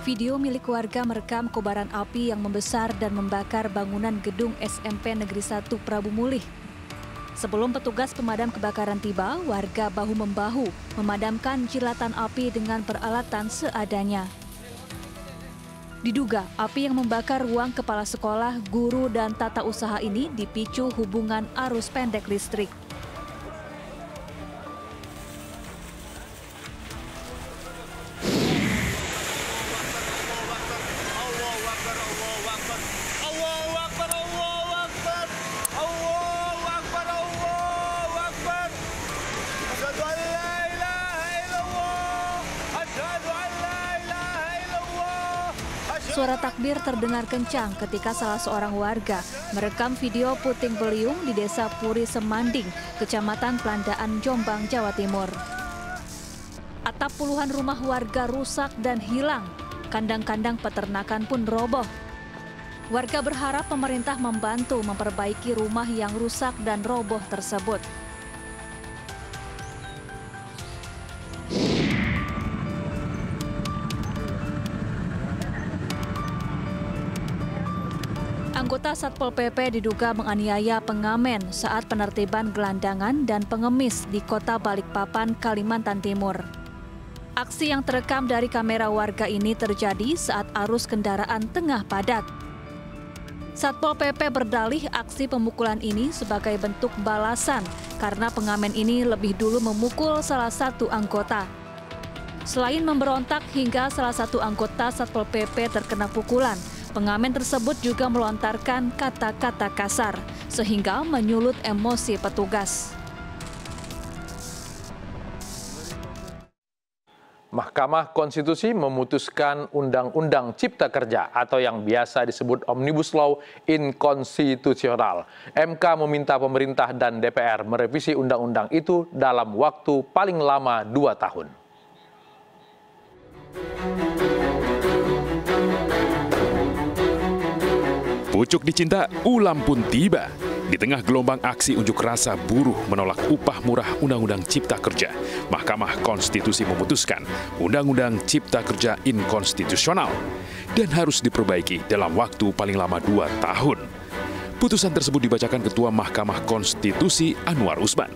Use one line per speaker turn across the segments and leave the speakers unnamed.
Video milik warga merekam kobaran api yang membesar dan membakar bangunan gedung SMP Negeri 1 Prabu Mulih. Sebelum petugas pemadam kebakaran tiba, warga bahu-membahu memadamkan jilatan api dengan peralatan seadanya. Diduga api yang membakar ruang kepala sekolah, guru, dan tata usaha ini dipicu hubungan arus pendek listrik. Suara takbir terdengar kencang ketika salah seorang warga merekam video puting beliung di Desa Puri Semanding, Kecamatan Pelandaan, Jombang, Jawa Timur. Atap puluhan rumah warga rusak dan hilang, kandang-kandang peternakan pun roboh. Warga berharap pemerintah membantu memperbaiki rumah yang rusak dan roboh tersebut. Anggota Satpol PP diduga menganiaya pengamen saat penertiban gelandangan dan pengemis di Kota Balikpapan, Kalimantan Timur. Aksi yang terekam dari kamera warga ini terjadi saat arus kendaraan tengah padat. Satpol PP berdalih aksi pemukulan ini sebagai bentuk balasan karena pengamen ini lebih dulu memukul salah satu anggota. Selain memberontak hingga salah satu anggota Satpol PP terkena pukulan, pengamen tersebut juga melontarkan kata-kata kasar, sehingga menyulut emosi petugas.
Mahkamah Konstitusi memutuskan Undang-Undang Cipta Kerja atau yang biasa disebut Omnibus Law inkonstitusional. MK meminta pemerintah dan DPR merevisi undang-undang itu dalam waktu paling lama 2 tahun.
Pucuk dicinta, ulam pun tiba. Di tengah gelombang aksi unjuk rasa buruh menolak upah murah Undang-Undang Cipta Kerja, Mahkamah Konstitusi memutuskan Undang-Undang Cipta Kerja inkonstitusional dan harus diperbaiki dalam waktu paling lama 2 tahun. Putusan tersebut dibacakan Ketua Mahkamah Konstitusi Anwar Usman.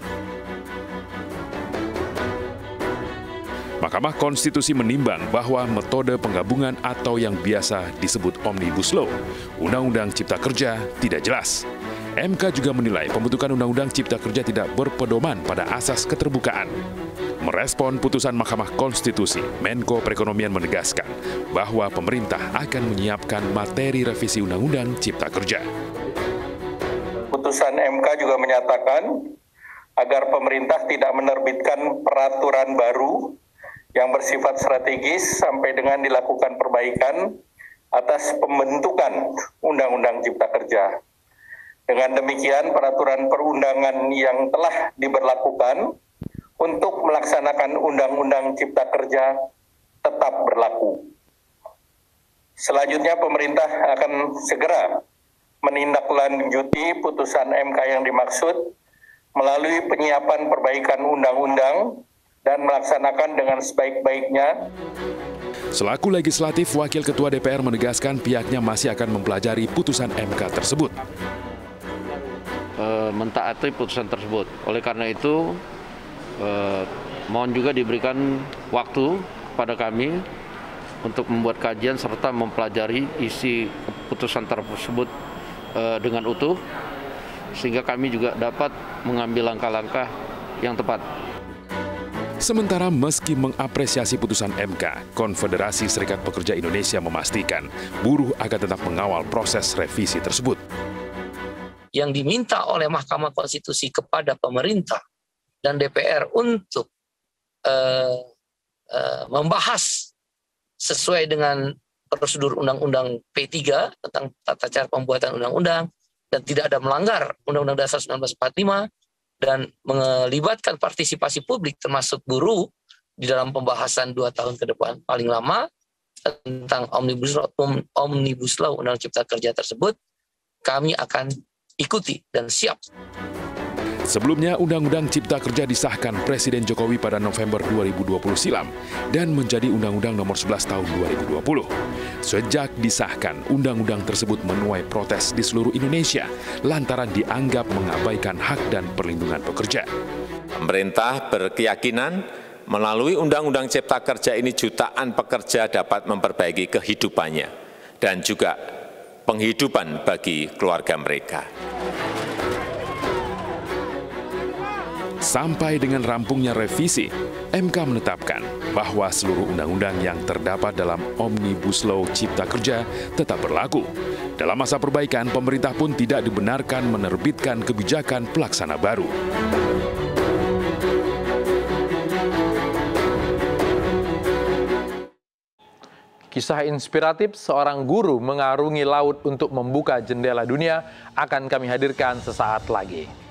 Mahkamah Konstitusi menimbang bahwa metode penggabungan atau yang biasa disebut Omnibus Law, Undang-Undang Cipta Kerja, tidak jelas. MK juga menilai pembentukan Undang-Undang Cipta Kerja tidak berpedoman pada asas keterbukaan. Merespon putusan Mahkamah Konstitusi, Menko Perekonomian menegaskan bahwa pemerintah akan menyiapkan materi revisi Undang-Undang Cipta Kerja.
Putusan MK juga menyatakan agar pemerintah tidak menerbitkan peraturan baru yang bersifat strategis sampai dengan dilakukan perbaikan atas pembentukan Undang-Undang Cipta Kerja. Dengan demikian, peraturan perundangan yang telah diberlakukan untuk melaksanakan Undang-Undang Cipta Kerja tetap berlaku. Selanjutnya, pemerintah akan segera menindaklanjuti putusan MK yang dimaksud melalui penyiapan perbaikan undang-undang dan melaksanakan dengan sebaik-baiknya.
Selaku legislatif, Wakil Ketua DPR menegaskan pihaknya masih akan mempelajari putusan MK tersebut.
Mentaati putusan tersebut. Oleh karena itu, mohon juga diberikan waktu kepada kami untuk membuat kajian serta mempelajari isi putusan tersebut dengan utuh, sehingga kami juga dapat mengambil langkah-langkah yang tepat.
Sementara meski mengapresiasi putusan MK, Konfederasi Serikat Pekerja Indonesia memastikan buruh akan tetap mengawal proses revisi tersebut.
Yang diminta oleh Mahkamah Konstitusi kepada pemerintah dan DPR untuk membahas sesuai dengan prosedur Undang-Undang P3 tentang tata cara pembuatan undang-undang dan tidak ada melanggar Undang-Undang Dasar 1945, dan melibatkan partisipasi publik termasuk buruh di dalam pembahasan 2 tahun ke depan paling lama tentang Omnibus Law Undang-Undang Cipta Kerja tersebut, kami akan ikuti dan siap.
Sebelumnya, Undang-Undang Cipta Kerja disahkan Presiden Jokowi pada November 2020 silam dan menjadi Undang-Undang Nomor 11 Tahun 2020. Sejak disahkan, undang-undang tersebut menuai protes di seluruh Indonesia lantaran dianggap mengabaikan hak dan perlindungan pekerja.
Pemerintah berkeyakinan melalui Undang-Undang Cipta Kerja ini jutaan pekerja dapat memperbaiki kehidupannya dan juga penghidupan bagi keluarga mereka.
Sampai dengan rampungnya revisi, MK menetapkan bahwa seluruh undang-undang yang terdapat dalam Omnibus Law Cipta Kerja tetap berlaku. Dalam masa perbaikan, pemerintah pun tidak dibenarkan menerbitkan kebijakan pelaksana baru.
Kisah inspiratif seorang guru mengarungi laut untuk membuka jendela dunia akan kami hadirkan sesaat lagi.